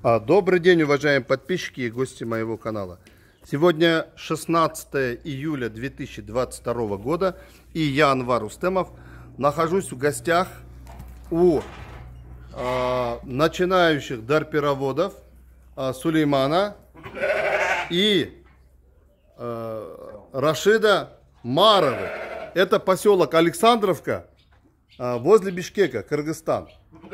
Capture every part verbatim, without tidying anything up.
А, добрый день, уважаемые подписчики и гости моего канала. Сегодня шестнадцатое июля две тысячи двадцать второго года, и я, Анвар Устемов, нахожусь в гостях у э, начинающих дарпироводов э, Сулеймана и э, Рашида Маровы. Это поселок Александровка э, возле Бишкека, Кыргызстан.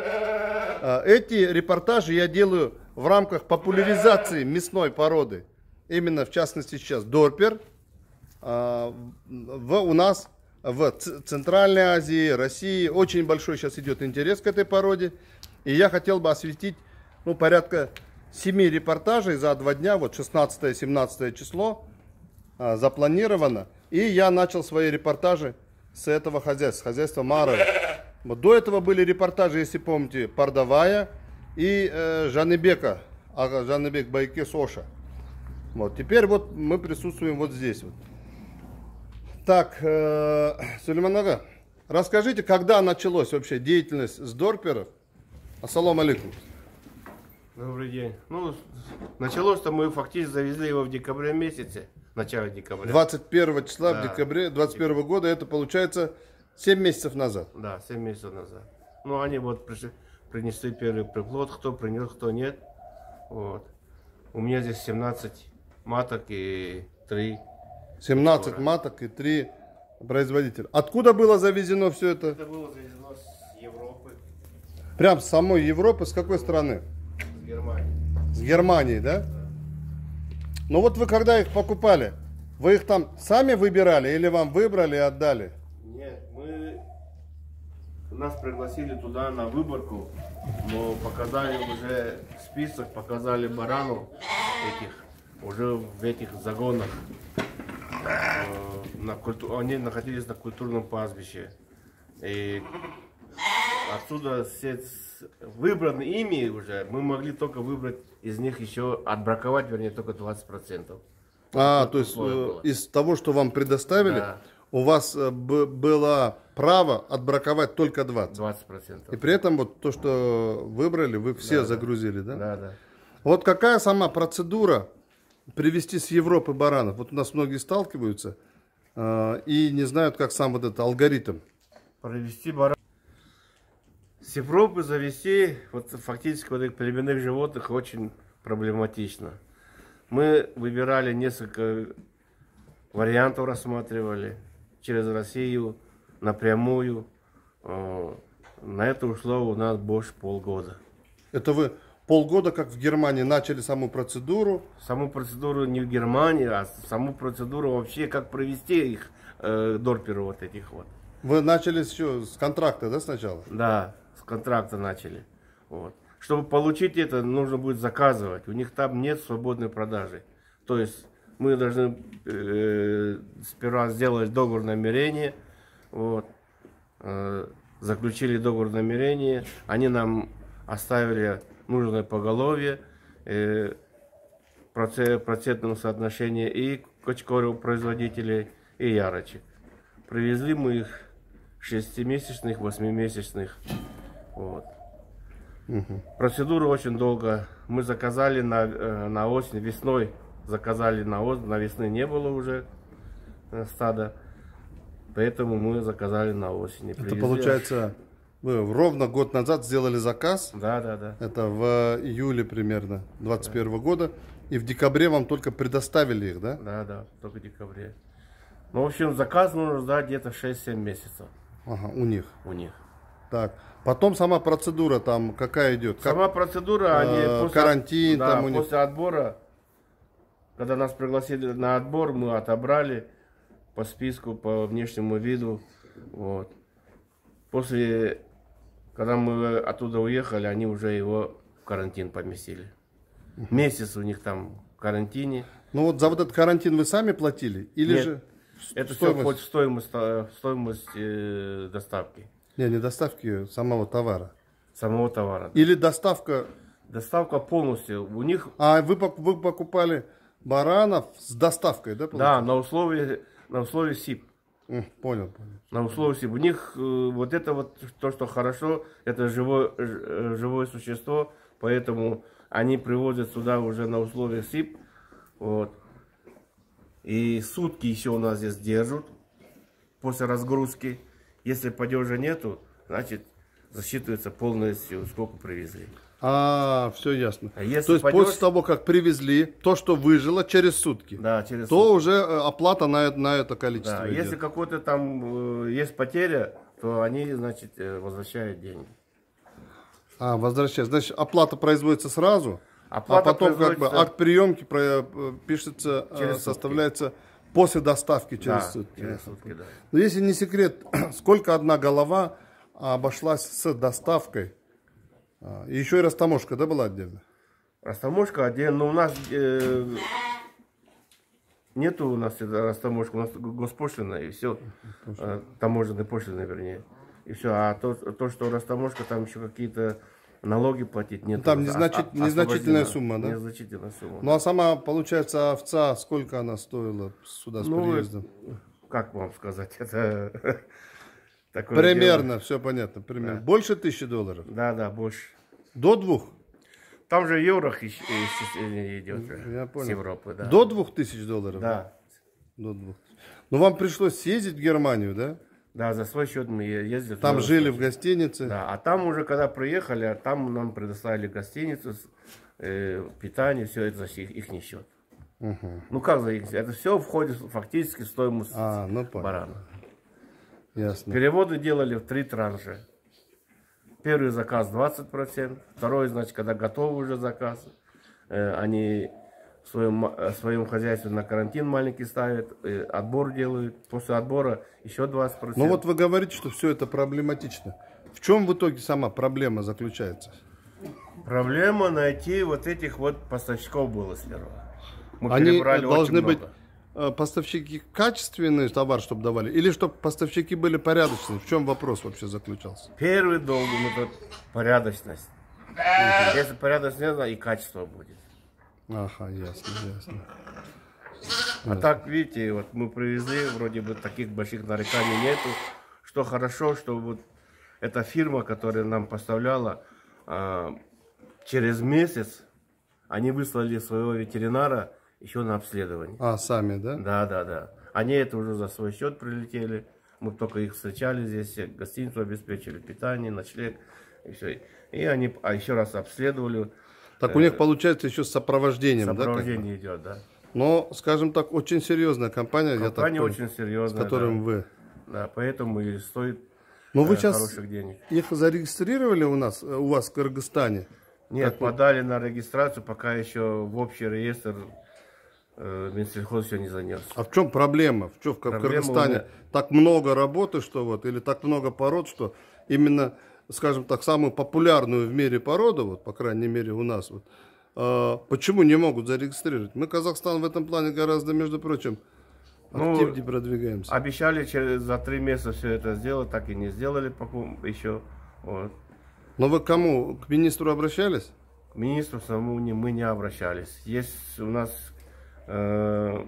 Эти репортажи я делаю в рамках популяризации мясной породы. Именно, в частности, сейчас дорпер. В, у нас в Центральной Азии, России очень большой сейчас идет интерес к этой породе. И я хотел бы осветить ну, порядка семи репортажей за два дня. Вот шестнадцатое-семнадцатое число запланировано. И я начал свои репортажи с этого хозяйства, с хозяйства Маровы. Вот до этого были репортажи, если помните, Пардавая и э, Жаныбека, а Жаныбек Байке Соша. Вот теперь вот мы присутствуем вот здесь вот. Так, э, Сулейман ага, расскажите, когда началась вообще деятельность с дорперов? Ассаламу алейкум. Добрый день. Ну, началось-то мы фактически завезли его в декабре месяце, начало декабря. двадцать первого числа да. в декабре двадцать первого года, это получается семь месяцев назад. Да, семь месяцев назад. Ну, они вот пришли, принесли первый приплод, кто принес, кто нет. Вот. У меня здесь семнадцать маток и три. семнадцать скоро. маток и три производителя. Откуда было завезено все это? Это было завезено с Европы. Прям с самой Европы, с какой страны? С Германии. С Германии, да? Да. Ну вот вы когда их покупали, вы их там сами выбирали или вам выбрали и отдали? Нет, мы... Нас пригласили туда на выборку, но показали уже список, показали баранов этих, уже в этих загонах. На культу... Они находились на культурном пастбище. И отсюда все выбраны ими уже, мы могли только выбрать из них еще, отбраковать, вернее, только двадцать процентов. А, Вот то есть было. из того, что вам предоставили, Да. у вас было право отбраковать только двадцать. двадцать процентов. И при этом вот то, что выбрали, вы все Да, загрузили, да? Да, да. Вот какая сама процедура привезти с Европы баранов? Вот у нас многие сталкиваются э, и не знают, как сам вот этот алгоритм. Провести баран. С Европы завести вот, фактически вот этих племенных животных очень проблематично. Мы выбирали несколько вариантов, рассматривали через Россию напрямую. На это ушло у нас больше полгода. Это вы полгода, как в Германии, начали саму процедуру? Саму процедуру не в Германии, а саму процедуру вообще, как провести их, э, дорперы вот этих вот. Вы начали еще с контракта, да, сначала? Да, с контракта начали. Вот. Чтобы получить это, нужно будет заказывать. У них там нет свободной продажи. То есть мы должны э, сперва сделать договор намерения. Вот. Э, заключили договор намерения. Они нам оставили нужное поголовье, э, процентном соотношении и кочкоров производителей, и ярочек. Привезли мы их шестимесячных, восьмимесячных. Вот. Угу. Процедура очень долго. Мы заказали на, на осень, весной заказали на осень, на весны не было уже стада, поэтому мы заказали на осень. Это получается, вы ровно год назад сделали заказ? Да, да, да. Это в июле примерно двадцать первого года, и в декабре вам только предоставили их, да? Да, да, только в декабре. Ну, в общем, заказ нужно ждать где-то шесть-семь месяцев. Ага, у них. У них. Так, потом сама процедура там какая идет? Как, Сама процедура, они э, после, карантин да, там у них. после отбора, когда нас пригласили на отбор, мы отобрали по списку, по внешнему виду. Вот. После, когда мы оттуда уехали, они уже его в карантин поместили. Месяц у них там в карантине. Ну вот за вот этот карантин вы сами платили? Или Нет, же это стоимость? все входит в стоимость, в стоимость э, доставки. Не, не доставки самого товара. Самого товара. Или доставка... Доставка полностью. У них... А вы, вы покупали баранов с доставкой, да? Да, на условии, на условии СИП. М, Понял, понял. На условии СИП. У них э, вот это вот, то, что хорошо, это живое, ж- живое существо поэтому они привозят сюда уже на условиях СИП. Вот. И сутки еще у нас здесь держат после разгрузки. Если падежа нету, значит засчитывается полностью, сколько привезли. А, все ясно. А если то есть падеж... после того, как привезли, то, что выжило через сутки, да, через то сутки. уже э, оплата на, на это количество Да, идет. если какой-то там э, есть потеря, то они, значит, э, возвращают деньги. А, возвращается. Значит, оплата производится сразу, Оплата а потом как бы производится- акт приемки про- э, пишется, э, Через сутки. составляется после доставки через Да, сутки. через сутки, да. Но если не секрет, сколько одна голова обошлась с доставкой? А, и еще и растаможка, да, была отдельно? Растаможка отдельно, но у нас э, нету у нас это растаможка, у нас госпошлина и все, э, таможенная пошлина, вернее, и все. А то, то, что растаможка, там еще какие-то налоги платить нет. Там незначит- незначительная сумма, да? Незначительная сумма. Ну а сама, получается, овца, сколько она стоила сюда с Ну, приездом? как вам сказать, это такое Примерно, дело. все понятно, примерно. Больше тысячи долларов? Да, да, больше. До двух? Там же евро идет же, Я с понял. Европы, да. До двух тысяч долларов? Да, До двух. Ну вам пришлось съездить в Германию, да? да, за свой счет мы ездили. Там туда, жили в гостинице? Да, а там уже, когда приехали, а там нам предоставили гостиницу, с- э, питание, все это за их, ихний счет. Угу. Ну как за их? Это все входит фактически в стоимость А, ну понял. барана. Ясно. Переводы делали в три транша. Первый заказ двадцать процентов, второй, значит, когда готовый уже заказ, э, они в своем, ма- э, в своем хозяйстве на карантин маленький ставят, э, отбор делают, после отбора еще двадцать процентов. Ну вот вы говорите, что все это проблематично. В чем в итоге сама проблема заключается? Проблема найти вот этих вот поставщиков было сперва. Мы Они перебрали очень должны быть много. э, поставщики качественный товар, чтобы давали, или чтобы поставщики были порядочные? В чем вопрос вообще заключался? Первый долг это порядочность. Если порядочность нет, и качество будет. Ага, ясно, ясно. А так, видите, вот мы привезли, вроде бы таких больших нареканий нету. Что хорошо, что вот эта фирма, которая нам поставляла, а, через месяц они выслали своего ветеринара еще на обследование. А, сами, да? Да, да, да. Они это уже за свой счет прилетели. Мы только их встречали здесь, всех, гостиницу обеспечили, питание, ночлег и все. И они а еще раз обследовали. Так у них получается еще с сопровождением, Сопровождение да? как бы? идет, да. Но, скажем так, очень серьезная компания, я так Компания понял, очень с серьезная. которым да. вы. Да, поэтому и стоит Но вы э, сейчас хороших денег. их зарегистрировали у нас, э, у вас в Кыргызстане? Нет, Как вы- подали на регистрацию, пока еще в общий реестр э, Минсельхоз еще не занес. А в чем проблема? В чем в Проблема Кыргызстане у меня- так много работы, что вот, или так много пород, что именно, скажем так, самую популярную в мире породу, вот, по крайней мере у нас, вот, э, почему не могут зарегистрировать? Мы Казахстан в этом плане гораздо, между прочим, Ну, активнее продвигаемся. Обещали через за три месяца все это сделать, так и не сделали пока еще. Вот. Но вы к кому? К министру обращались? К министру самому не, мы не обращались. Есть у нас э,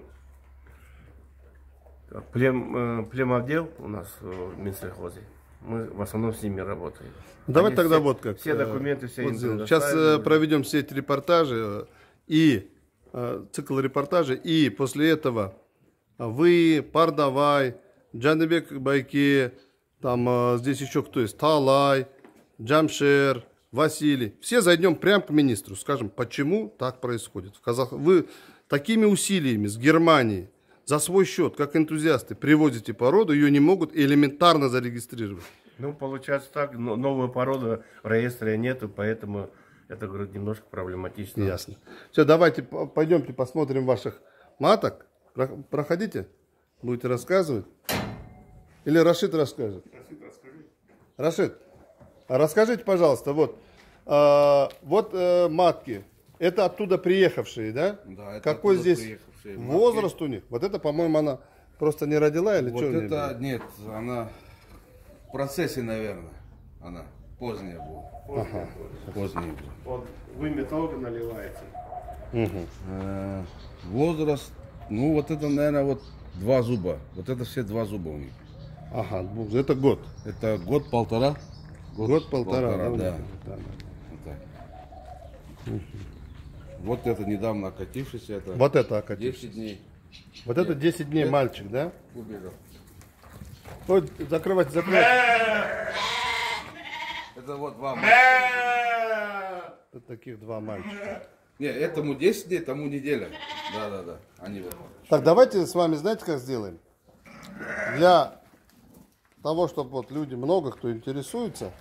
плем, э, племотдел у нас в Минсельхозе. Мы в основном с ними работаем. Давайте Они тогда все, вот как. Все э, документы, все вот им сделаем. Сейчас предоставили. э, проведем сеть репортажей э, и э, цикл репортажей, и после этого вы, Пардавай, Джаныбек Байке, там э, здесь еще кто есть, Талай, Джамшер, Василий. Все зайдем прямо к министру, скажем, почему так происходит. В Казах... Вы такими усилиями с Германии за свой счет, как энтузиасты, привозите породу, ее не могут элементарно зарегистрировать. Ну, получается так, но новую породу в реестре нету, поэтому это, говорю, немножко проблематично. Ясно. Все, давайте п- пойдемте посмотрим ваших маток. Про- Проходите, будете рассказывать. Или Рашид расскажет? Рашид, а расскажите, пожалуйста, вот, а, вот э, матки, это оттуда приехавшие, да? Да, это Какой оттуда здесь приехавшие матки. возраст у них? Вот это, по-моему, она просто не родила или Вот что? это, нет, она в процессе, наверное, она поздняя будет. Ага. Поздняя будет. Вот вымя долго наливается. Э, Возраст, ну вот это, наверное, вот два зуба. Вот это все два зуба у них. Ага, это год. Это год-полтора. Год-полтора, да, у них да. это, да, да. Вот так. Вот это недавно окатившийся, это Вот это окатившийся. десять дней. Вот это десять дней Это- мальчик, да? Убежал. Ой, закрывайте, закрывайте. Это вот два мальчика. Вот таких два мальчика. Не, этому десять дней, тому неделя. Да, да, да. Они вот. Так, давайте с вами, знаете, как сделаем? Для того, чтобы вот люди, много кто интересуется,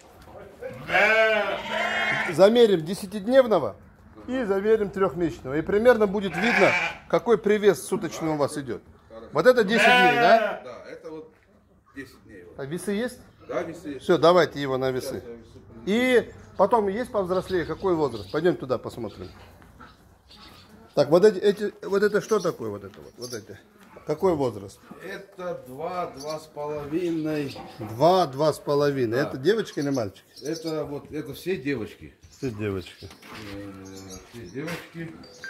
замерим десятидневного и замерим трехмесячного. И примерно будет видно, какой привес суточный у вас идет. Вот это десять дней, да? Да, это вот десять дней. Вот. А весы есть? Да, весы. Все, давайте его на весы. Сейчас я весы принесу. И потом есть повзрослее, какой возраст? Пойдем туда посмотрим. Так, вот эти, эти, вот это что такое, вот это вот, вот эти? Какой возраст? Это два, два с половиной. Два, два с половиной. Да. Это девочки или мальчики? Это вот, это все девочки. Все девочки. Э, Все девочки.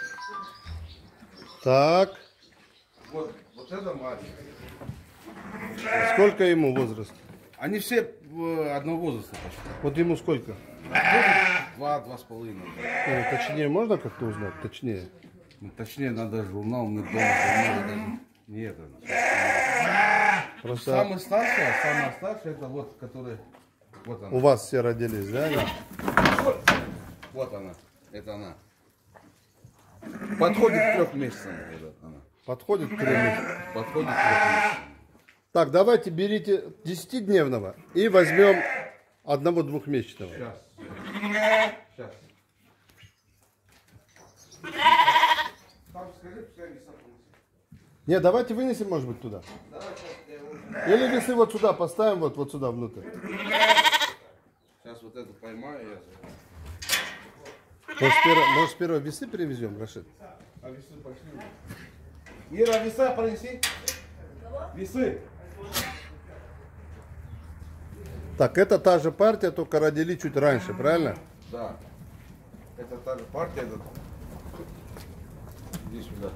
Так, Вот, вот это мальчик. сколько ему возраст? Они все э, одного возраста почти. Вот ему сколько? Два, два с половиной. Ну, точнее, можно как-то узнать? Точнее. Ну, точнее, надо журнал, мы дома журнал, даже не это. Просто Самый старший, а самая старшая, это вот, который, вот у она, вас все родились, да? вот она, это она. Подходит к трех месяцам, вот она. Подходит к трем месяцам. Подходит к трех месяцам. Так, давайте берите десятидневного и возьмем одного двухмесячного. Сейчас. Сейчас. Там скажи, пускай веса принесет. Не, давайте вынесем, может быть, туда. Или весы вот сюда поставим, вот, вот сюда внутрь. Сейчас вот эту поймаю я. Может, сперва, может, сперва весы привезем, Рашид? А весы пошли. Ира, веса принеси. Весы. Так, это та же партия, только родили чуть раньше, правильно? Да. Это та же партия. Это... Иди сюда.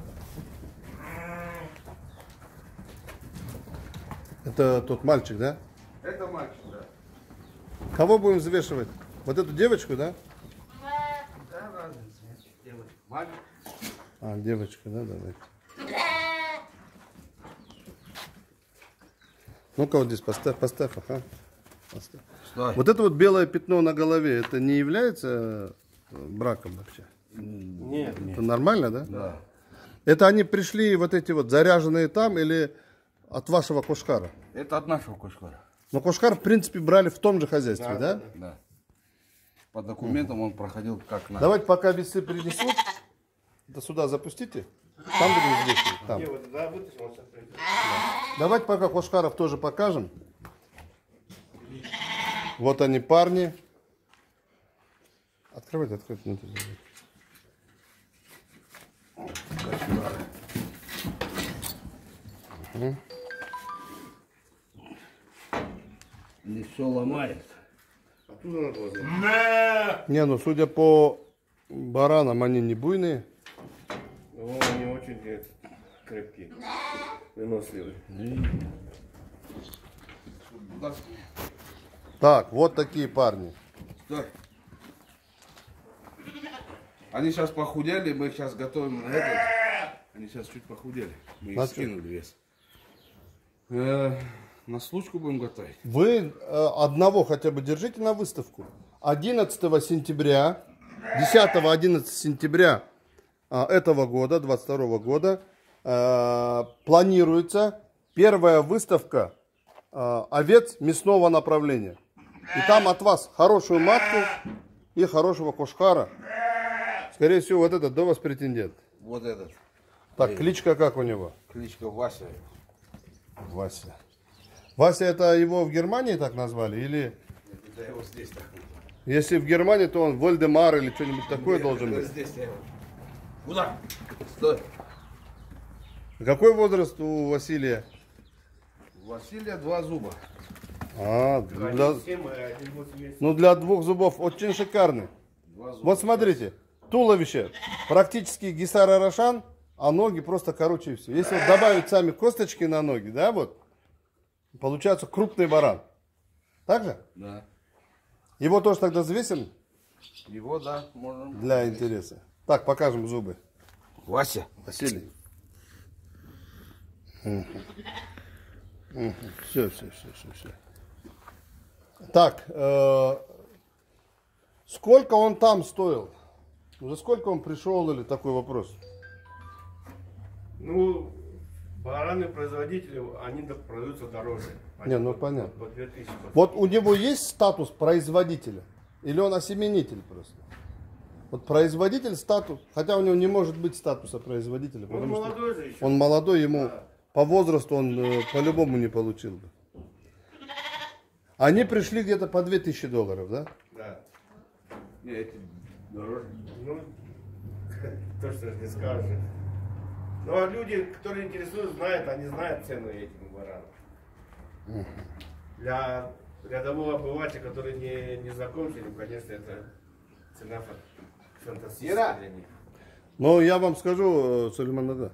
Это тот мальчик, да? Это мальчик, да. Кого будем взвешивать? Вот эту девочку, да? Да, разница. Девочка. Мальчик. А, девочка, да, давайте. Ну-ка вот здесь поставь, поставь, ага. Поставь. Стой. Вот это вот белое пятно на голове, это не является браком вообще? Нет, Это нормально, да? Да. Это они пришли вот эти вот заряженные там или от вашего кошкара? Это от нашего кошкара. Но кошкар, в принципе, брали в том же хозяйстве, да? Да. По документам он проходил как на. Давайте пока весы принесут, это сюда запустите, там будем взвешивать. Там. вот, да, вытащим, он сейчас придет. Давайте пока кошкаров тоже покажем. Вот они, парни. Открывайте, открывайте. Не угу. Не все ломает. Оттуда надо возьмем. Не, ну судя по баранам, они не буйные. О, они очень э, крепкие, выносливые. Да. Так, вот такие парни. Стой. Они сейчас похудели, мы их сейчас готовим на это. Они сейчас чуть похудели. Мы их На что? скинули вес. Э, на случку будем готовить. Вы э, одного хотя бы держите на выставку. одиннадцатого сентября, десятого-одиннадцатого сентября э, этого года, двадцать второго года, э, планируется первая выставка э, овец мясного направления. И там от вас хорошую матку и хорошего кошкара. Скорее всего, вот этот до вас претендент. Вот этот. Так, кличка как у него? Кличка Вася. Вася. Вася, это его в Германии так назвали? Или Да его здесь так. если в Германии, то он Вольдемар или что-нибудь такое Нет, должен это быть? здесь я его. Куда? Стой. Какой возраст у Василия? У Василия два зуба. А, для, Они семь, а один восемь месяцев. ну для двух зубов очень шикарный. Два зуба. Вот смотрите, туловище практически Гисара Рошан, а ноги просто короче и все. Если вот добавить сами косточки на ноги, да, вот, получается крупный баран. Так же? Да. Его тоже тогда взвесим? Его, да, можно. Для интереса. Так, покажем зубы. Вася. Василий. Все, все, все, все, все. Так, э, сколько он там стоил? За сколько он пришел или такой вопрос? Ну, бараны производители, они продаются дороже. Они Не, ну по- понятно. по две тысячи. Вот у него есть статус производителя? Или он осеменитель просто? Вот производитель статус, хотя у него не может быть статуса производителя. Он потому что молодой же еще. он молодой, ему по возрасту он э, по-любому не получил бы. Они пришли где-то по две тысячи долларов, да? Да. Не, эти дороже. Ну, то, что не скажешь. Ну, а люди, которые интересуют, знают, они знают цену этим баранам. Для рядового обывателя, который не, не знаком с ним, конечно, это цена фан- фантастическая для них. Но я вам скажу, э, Сулейман Ага,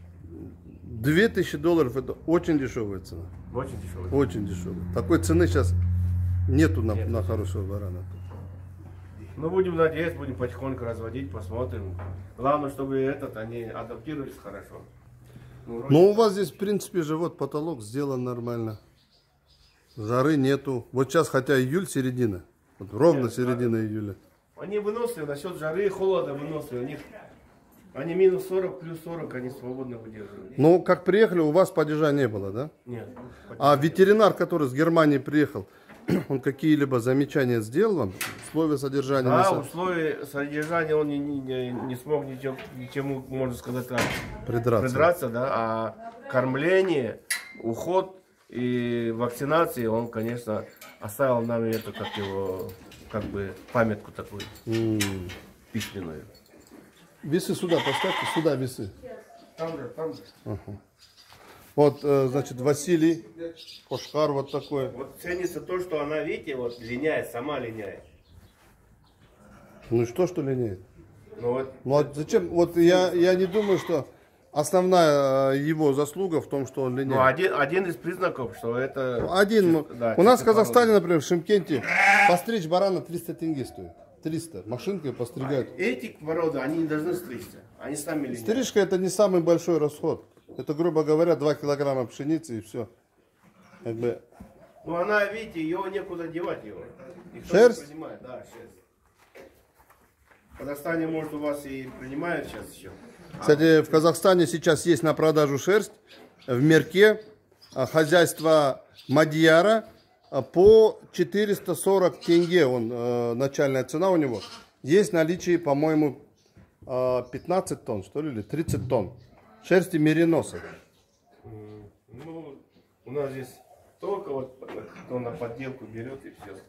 две тысячи долларов это очень дешевая цена. Очень дешевый. Очень дешевая. Такой цены сейчас нету на, Нет. на хорошего барана. Ну, будем надеяться, будем потихоньку разводить, посмотрим. Главное, чтобы этот, они адаптировались хорошо. Ну, вроде- Но у вас здесь, в принципе, же вот потолок сделан нормально. Жары нету. Вот сейчас, хотя июль, середина. Вот ровно Нет, середина июля. Они выносливы, насчет жары и холода выносливы. У них они минус сорок, плюс сорок, они свободно выдерживают. Но как приехали, у вас падежа не было, да? Нет. А ветеринар, который с Германии приехал, он какие-либо замечания сделал вам? Условия содержания? Да, мяса? условия содержания он не, не, не смог ничем, ничему, можно сказать, так, Придраться. придраться, да, а кормление, уход и вакцинации он, конечно, оставил нам это как его, как бы памятку такую М. письменную. Весы сюда поставьте, сюда весы. Там же, там же. Вот, э, значит, Василий Кошкар вот такой. Вот ценится то, что она, видите, вот линяет, сама линяет. Ну и что, что линеет? Ну вот, Ну а зачем? Вот я, я не думаю, что основная э, его заслуга в том, что он ну, линеет. один, один из признаков, что это... Один. ну, да, у нас в чисто Казахстане, например, в Шымкенте постричь барана триста тенге стоит. триста. Машинкой постригают. Эти породы, они не должны стричься. Они сами линяют. Стрижка это не самый большой расход. Это, грубо говоря, два килограмма пшеницы и все. Как бы... Ну она, видите, ее некуда девать его. Никто Шерсть? не принимает, да, шерсть. В Казахстане, может, у вас и принимают сейчас еще. Кстати, в Казахстане сейчас есть на продажу шерсть в Мерке, а, хозяйство Мадьяра, а, по четыреста сорок тенге, он, э, начальная цена у него. Есть в наличии, по-моему, э, пятнадцать тонн, что ли, или тридцать тонн. Шерсти мериноса. Ну, у нас здесь только вот кто на подделку берет и все.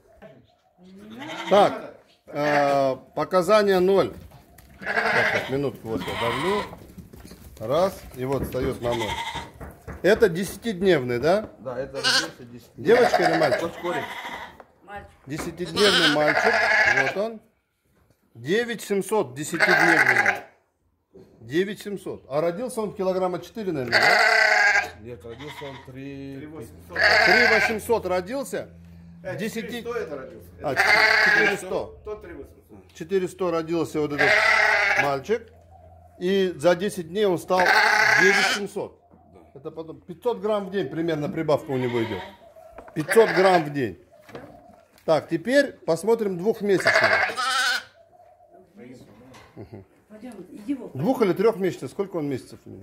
Так, э, показания ноль. Так, так, минутку, вот я давлю. Раз, и вот встает на ноль. Это десятидневный, да? Да, это родился десять. Девочка или мальчик? Вскоре. Десятидневный мальчик. Вот он. девять семьсот десятидневный мальчик. девять семьсот. А родился он килограмма четыре, наверное, да? Нет, родился он три... три восемьсот родился. Э, десяти... Что это родился? А, четыреста. Тот три восемьсот. четыреста родился вот этот мальчик. И за десять дней он стал девять семьсот. Это потом пятьсот грамм в день примерно прибавка у него идет. пятьсот грамм в день. Так, теперь посмотрим двухмесячного. Двух или трех месяцев. Сколько он месяцев у него?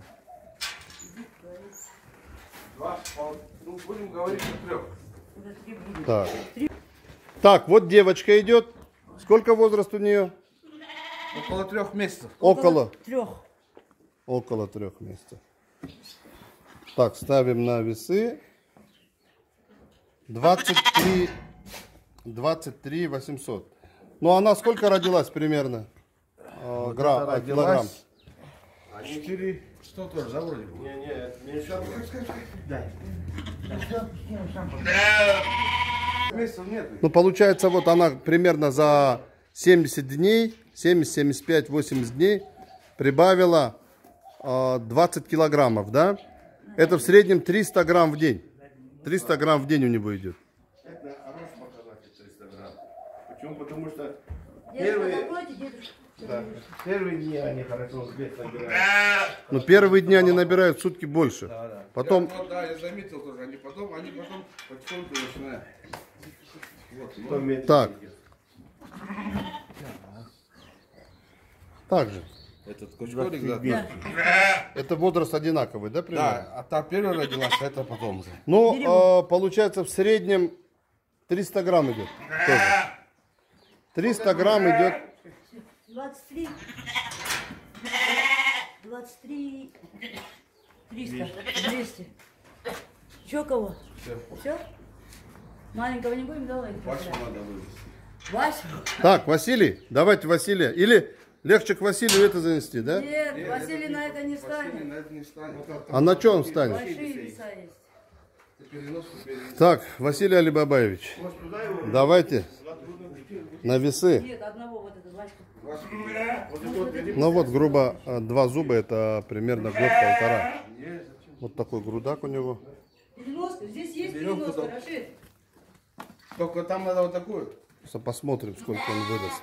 Два, пол- ну, будем говорить о трех. Так. Так, вот девочка идет. Сколько возраст у нее? Около трех месяцев. Около. Трех. Около трех месяцев. Так, ставим на весы. двадцать три, двадцать три восемьсот. Ну, она сколько родилась примерно? Э, грамм, а, килограмм. Четыре, что тоже, да, вроде бы? Не, не, это меньше. Месяцев нет. Ну, получается, вот она примерно за семьдесят дней, семьдесят, семьдесят пять, восемьдесят дней прибавила э, двадцать килограммов, да? Это в среднем триста грамм в день. триста грамм в день у него идет. Это хороший показатель триста грамм. Почему? Потому что Первые, закройте, дедушка. да, первые дни они хорошо свет набирают. Но первые дни они набирают в сутки больше. Да, да. Потом, Я, вот, да, я заметил тоже, они потом, они потом потихоньку начинают. Вот, Кто ну, медленно Так. идет. так же. этот кучкорик, да, Да. Это возраст одинаковый, да, примерно? да, а та первая родилась, а это потом уже. Ну, а, получается, в среднем триста грамм идет. Тоже. триста грамм идет. двадцать три. двадцать три. триста. двести. Еще кого? Все. Все? Маленького не будем давать? Васю надо вывести. Вася? Так, Василий, давайте Василия. Или легче к Василию это занести, да? Нет, Василий на это не Василий станет. на это не станет. А на чем он станет? Большие веса есть. Переноску переноску. Так, Василий Алибабаевич, давайте на весы. Нет, одного вот этого Ваську. Ну вот, грубо, а, два зуба, это примерно год-полтора. Вот такой грудак у него. переноска. Здесь есть Берем переноска, куда? Рашид. Только там надо вот такую. Просто посмотрим, сколько он вырос.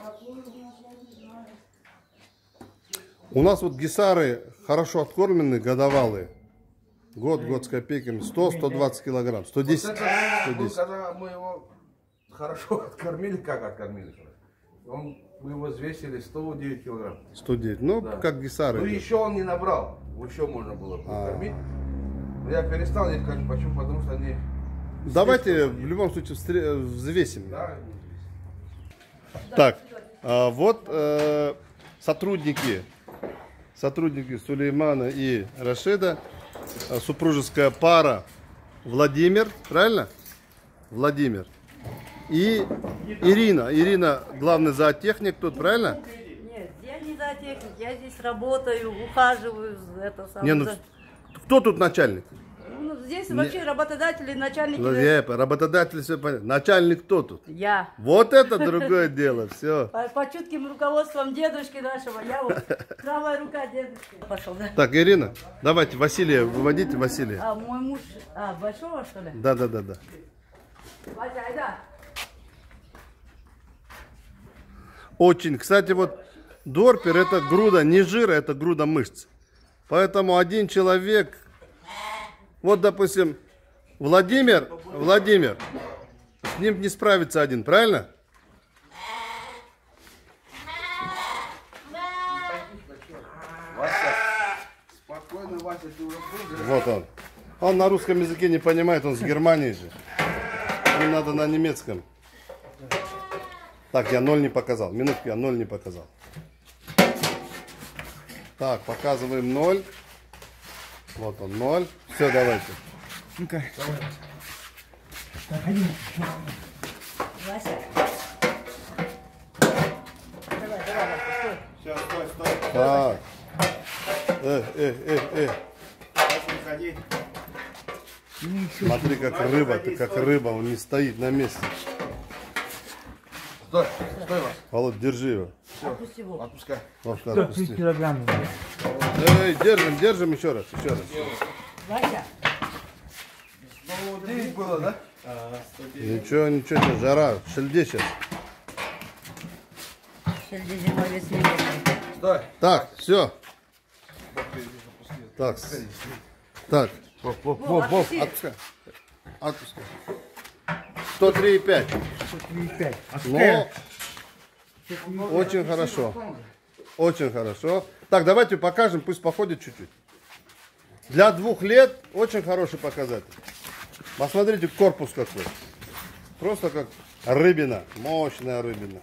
У нас вот гисары хорошо откормленные, годовалые. Год, год с копейками. сто — сто двадцать килограмм. сто десять. Вот сто это, ну, десять. когда мы его хорошо откормили, как откормили? Он, мы его взвесили сто девять килограмм. сто девять. Ну, Да. как гисары. Ну идут. еще он не набрал, еще можно было А. покормить. Но я перестал их кормить, почему? Потому что они... Давайте в любом случае встре- взвесим. Да, Так, а вот э, сотрудники, сотрудники Сулеймана и Рашида, э, супружеская пара Владимир, правильно? Владимир. И Ирина. Ирина главный зоотехник тут, правильно? Нет, я не зоотехник, я здесь работаю, ухаживаю за это самое. Не, ну кто тут начальник? Ну, здесь вообще работодатели, начальники. Ну, я, работодатель, все понятно. Начальник кто тут? Я. Вот это другое дело, все. По, по чутким руководством дедушки нашего, я вот правая рука дедушки. Пошел, да? Так, Ирина, давайте Василия, выводите Василия. А мой муж, а, большого что ли? Да, да, да, да. Вася, айда. Очень. Кстати, вот дорпер это груда не жира, это груда мышц. Поэтому один человек, вот допустим, Владимир, Владимир, с ним не справится один, правильно? Вася, спокойно, Вася, ты уже был? Вот он. Он на русском языке не понимает, он с Германии же. Им надо на немецком. Так, я ноль не показал. Минутку, я ноль не показал. Так, показываем ноль. Вот он, ноль. Все, давайте. Вася. Давай, давай, Вася, Все, стой, стой. Так. Э, э, э, э. Вася, уходи. Смотри, как рыба, ты как рыба, он не стоит на месте. Стой, стой, Вася, Володь, держи его. стой. Отпусти его. отпускай. Вовка, три отпусти. килограмма. Эй, держим, держим еще раз, еще раз. Вася. девять было, да? Ничего, ничего, не жара, шельде сейчас. Сельди зимой весь мир. Стой. Так, все. Так, с- так. Вов, Вов, Вов, Вов, Вов, отпусти. отпускай. Отпускай. сто три и пять. пять. Но очень хорошо. Очень хорошо. Так, давайте покажем, пусть походит чуть-чуть. Для двух лет очень хороший показатель. Посмотрите, корпус какой. Просто как рыбина. Мощная рыбина.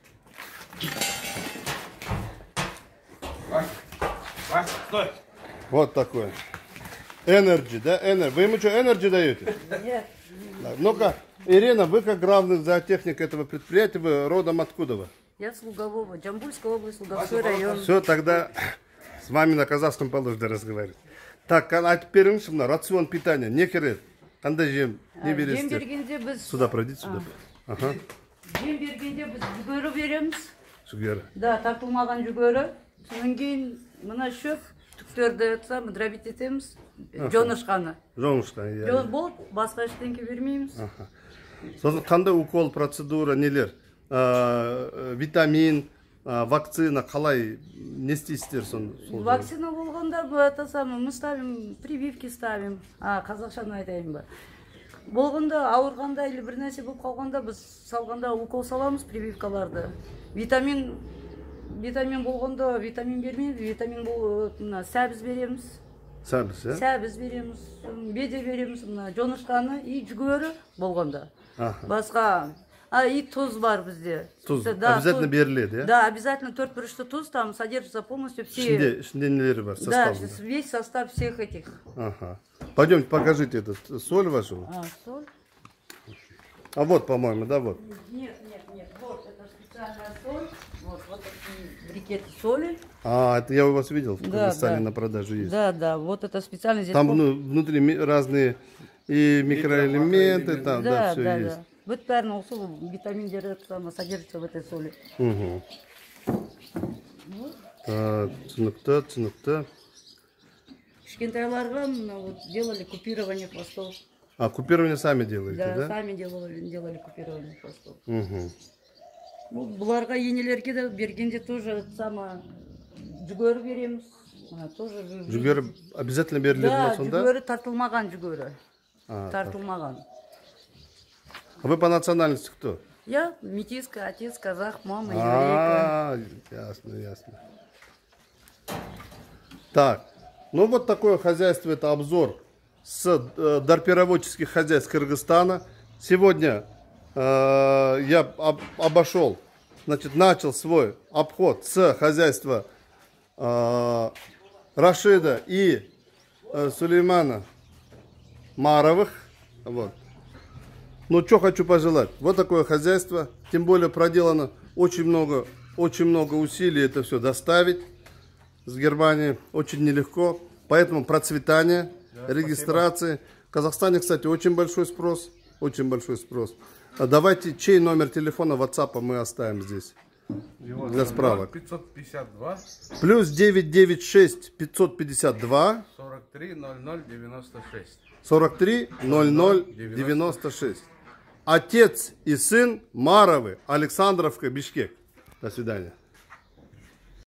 Вася, Вася, стой. Вот такой. Energy, да? Energy. Вы ему что, Energy даете? Нет. Да. Ну-ка, Ирина, вы как главный зоотехник этого предприятия, вы родом откуда вы? Я с Лугового, Джамбульская область, Луговской район. Все, тогда с вами на казахском положено разговаривать. Так, а теперь мына рацион питания не керек. Қандай жем не Жем бересіздер? бергенде біз Сюда пройдите, сюда. Ага. жем бергенде біз жүгері береміз. Жүгері. Да, тартылмаған жүгері. Содан кейін мына шөп түктерді сам дробить етеміз. Жоңышқаны. Жоңышқа, иә. Жол болды, басқа ештеңке бермейміз. Сосын қандай укол процедура нелер? ә, витамин, ә, вакцина қалай не істейсіздер соны? Вакцина болгонда бу это самое, мы ставим, прививки ставим. А, қазақшаны айтайын ба? Болгонда ауырганда или бир нерсе болуп калганда биз салганда укол саламыз, прививкаларды. Витамин витамин болгондо витамин бермейбиз, витамин бул мына сәбиз беребиз. Сәбіз, ә? Сәбиз беребиз, беде беребиз, мына жонушканы и жүгөрү болгондо. Баска А, и туз бар bizde. Туз Да, обязательно туз. беріледі, иә? Да, обязательно төрт бүрішті туз, там содержится полностью все... Ішінде, ішінде нелері бар, Да, составында? весь состав всех этих. Ага. Пойдемте, покажите этот, соль вашу. А, соль? А вот, по-моему, да, вот. Нет, нет, нет, вот, это специальная соль. Вот, вот такие брикеты соли. А, это я у вас видел, в Да, Казахстане да. на продажу есть. Да, да, вот это специально здесь... Там пол- ну, внутри ми- разные и микроэлементы, там, да, Да, все да, есть. да. Вот бәрін осы витаминдері там содержится в этой соли. Угу. Так, түсінікті, түсінікті. Кішкентайларға мына вот делали купирование хвостов. А купирование сами делаете, Да, да? сами делали, делали купирование хвостов. Угу. Ну, бұларға енелерге де бергенде тоже сама жүгері береміз. Мына тоже жу- Жүгері обязательно беріледі ма Да, сонда? жүгері тартылмаған жүгері. А, Тартылмаған. А вы по национальности кто? Я метиска, отец казах, мама еврейка. А, ясно, ясно. Так, ну вот такое хозяйство, это обзор с э, дарпереводческих хозяйств Кыргызстана. Сегодня э, я об- обошел, значит, начал свой обход с хозяйства э, Рашида и э, Сулеймана Маровых. Вот. Ну, что хочу пожелать. Вот такое хозяйство. Тем более проделано очень много, очень много усилий это все доставить с Германии. Очень нелегко. Поэтому процветание, Да, регистрации. В Казахстане, кстати, очень большой спрос. Очень большой спрос. А давайте, чей номер телефона WhatsApp мы оставим здесь. Для справок. пятьсот пятьдесят два Плюс девять девять шесть пятьсот пятьдесят два сорок три ноль ноль девяносто шесть. сорок три ноль ноль девяносто шесть. Отец и сын Маровы, Александровка, Бишкек. До свидания.